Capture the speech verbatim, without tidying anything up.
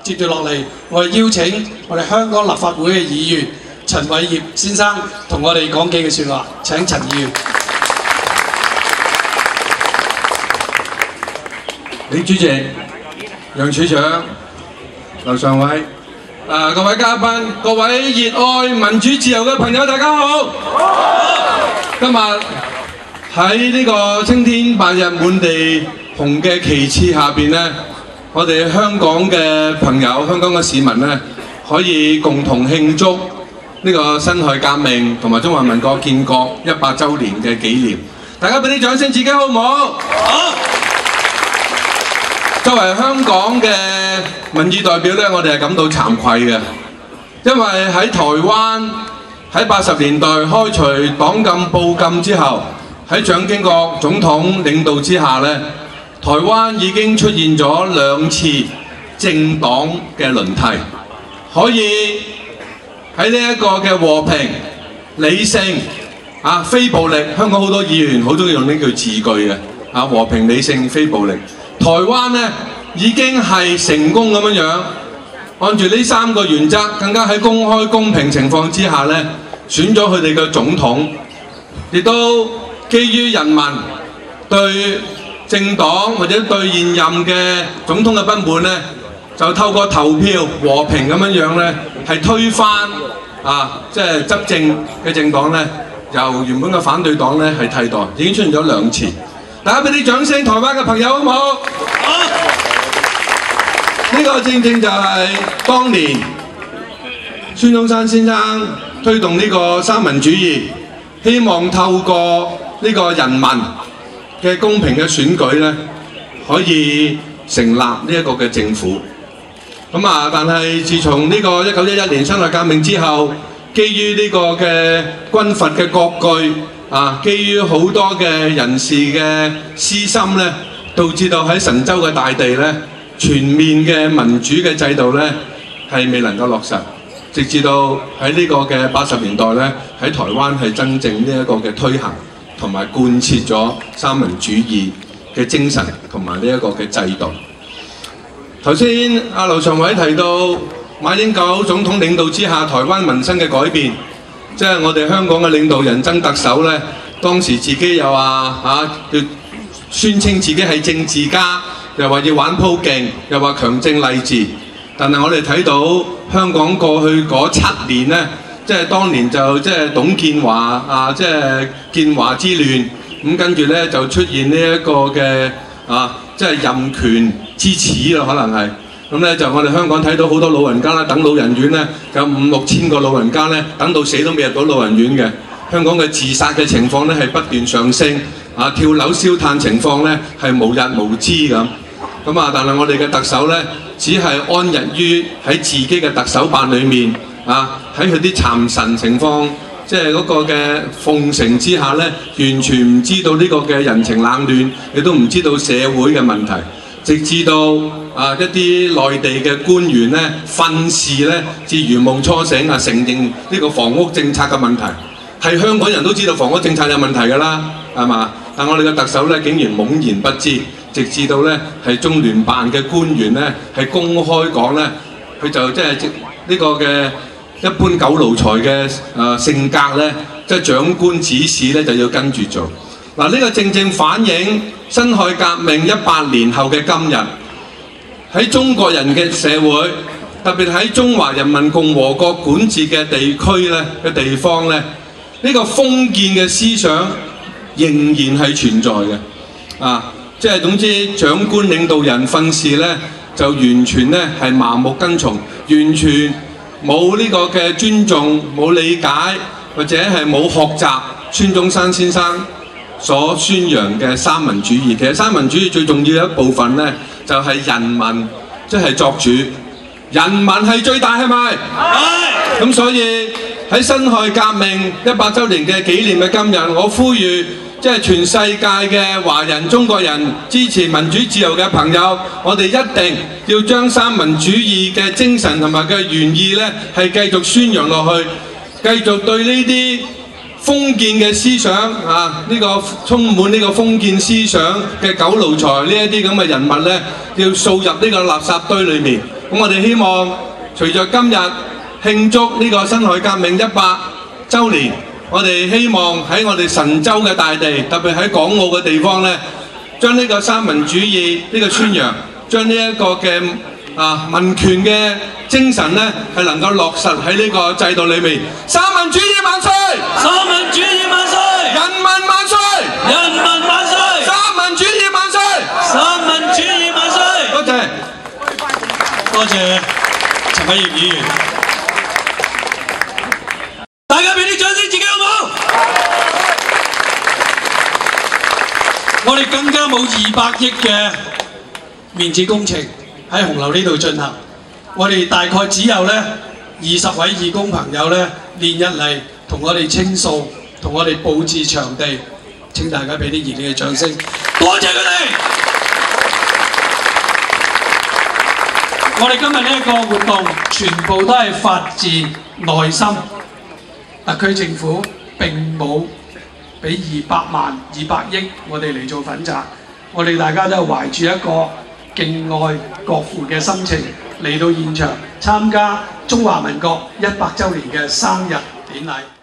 接住落嚟，我哋邀請我哋香港立法會嘅議員陳偉業先生同我哋講幾句説話。請陳議員。 李主席、楊處長、劉常委、誒各位嘉賓、各位熱愛民主自由嘅朋友，大家好！今日喺呢個青天白日滿地紅嘅旗幟下邊呢，我哋香港嘅朋友、香港嘅市民呢，可以共同慶祝呢個辛亥革命同埋中華民國建國一百週年嘅紀念。大家俾啲掌聲，自己好唔好？好！作為香港嘅民意代表呢，我哋係感到慚愧嘅，因為喺台灣喺八十年代開除黨禁報禁之後，喺蔣經國總統領導之下呢，台灣已經出現咗兩次政黨嘅輪替，可以喺呢一個嘅和平、理性、啊非暴力，香港好多議員好中意用呢句字句嘅，啊和平、理性、非暴力。台灣呢已經係成功咁樣樣，按住呢三個原則，更加喺公開公平情況之下呢，選咗佢哋嘅總統，亦都基於人民對政黨或者對現任嘅總統嘅不滿呢，就透過投票和平咁樣樣呢，係推翻啊，即係執政嘅政黨呢，由原本嘅反對黨呢係替代，已經出現咗兩次。大家俾啲掌聲，台灣嘅朋友好唔好？好！呢個正正就係當年孫中山先生推動呢個三民主義，希望透過呢個人民嘅公平嘅選舉咧，可以成立呢一個嘅政府。咁啊，但係自從呢個一九一一年辛亥革命之後，基於呢個嘅軍閥嘅割據。啊！基於好多嘅人士嘅私心咧，導致到喺神州嘅大地咧，全面嘅民主嘅制度咧係未能夠落實，直至到喺呢個嘅八十年代咧，喺台灣係真正呢一個嘅推行同埋貫徹咗三民主義嘅精神同埋呢一個嘅制度。頭先阿劉常委提到馬英九總統領導之下，台灣民生嘅改變。即係我哋香港嘅領導人爭特首呢，當時自己又話嚇要宣稱自己係政治家，又話要玩鋪勁，又話強政勵治。但係我哋睇到香港過去嗰七年呢，即係當年就即係董建華啊，即係建華之亂，咁跟住呢就出現呢一個嘅啊，即係任權之恥咯，可能係。咁咧就我哋香港睇到好多老人家啦，等老人院咧有五六千個老人家咧，等到死都未入到老人院嘅。香港嘅自殺嘅情況咧係不斷上升，啊跳樓燒炭情況咧係無日無之咁。咁啊，但係我哋嘅特首咧，只係安逸於喺自己嘅特首辦裏面，啊喺佢啲讒臣情況，即係嗰個嘅奉承之下咧，完全唔知道呢個嘅人情冷暖，亦都唔知道社會嘅問題。直至到啊一啲內地嘅官員咧訓示咧，至如夢初醒啊，承認呢個房屋政策嘅問題，係香港人都知道房屋政策有問題㗎啦，係嘛？但我哋嘅特首咧竟然懵然不知，直至到咧係中聯辦嘅官員咧係公開講咧，佢就即係呢個嘅一般狗奴才嘅誒性格咧，即係長官指示咧就要跟住做。嗱，呢個正正反映辛亥革命一百年後嘅今日，喺中國人嘅社會，特別喺中華人民共和國管治嘅地區咧嘅地方咧，呢個封建嘅思想仍然係存在嘅。啊，即係總之長官領導人訓示咧，就完全咧係盲目跟從，完全冇呢個嘅尊重、冇理解或者係冇學習孫中山先生所宣揚嘅三民主義。其實三民主義最重要嘅一部分呢，就係、是、人民即係、就是、作主，人民係最大，係咪？係。咁所以喺辛亥革命一百週年嘅紀念嘅今日，我呼籲即係全世界嘅華人、中國人支持民主自由嘅朋友，我哋一定要將三民主義嘅精神同埋嘅原意呢，係繼續宣揚落去，繼續對呢啲封建嘅思想啊，呢、這個充滿呢個封建思想嘅狗奴才呢一啲咁嘅人物呢，要掃入呢個垃圾堆裏面， 咁我哋希望隨着今日慶祝呢個辛亥革命一百週年，我哋希望喺我哋神州嘅大地，特別喺港澳嘅地方咧，將呢個三民主義呢個宣揚，將呢一個嘅啊民權嘅精神咧，係能夠落實喺呢個制度裏面。三民主義萬歲！ 三民主義萬歲！ 人民萬歲！ 人民萬歲！ 三民主義萬歲！ 三民主義萬歲！ 多謝， 多謝陳偉業議員。 大家俾啲掌聲自己好唔好？ 我哋更加冇二百億嘅面子工程喺紅樓呢度進行，我哋大概只有咧二十位義工朋友咧連日嚟同我哋傾訴，同我哋佈置場地。請大家俾啲熱烈嘅掌聲，多謝佢哋！我哋今日呢一個活動全部都係發自內心，特區政府並冇俾二百萬、二百億我哋嚟做粉擲，我哋大家都係懷住一個敬愛國父嘅心情嚟到現場參加中華民國一百週年嘅生日典禮。